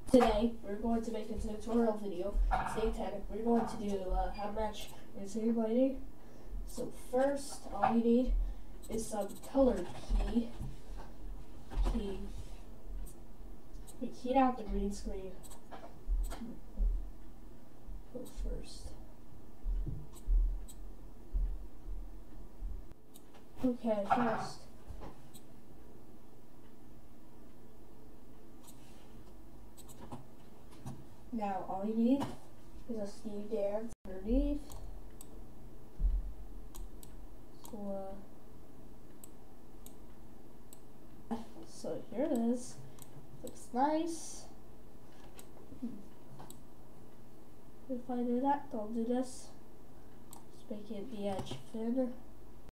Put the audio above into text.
Today, we're going to make a tutorial video. Satanic. We're going to do how much is lighting. So first, all you need is some color key. We keyed out the green screen. Go first. Okay, first. Now all you need is a Steve dance underneath. So here it is. Looks nice. If I do that, don't do this. Just make it the edge thin.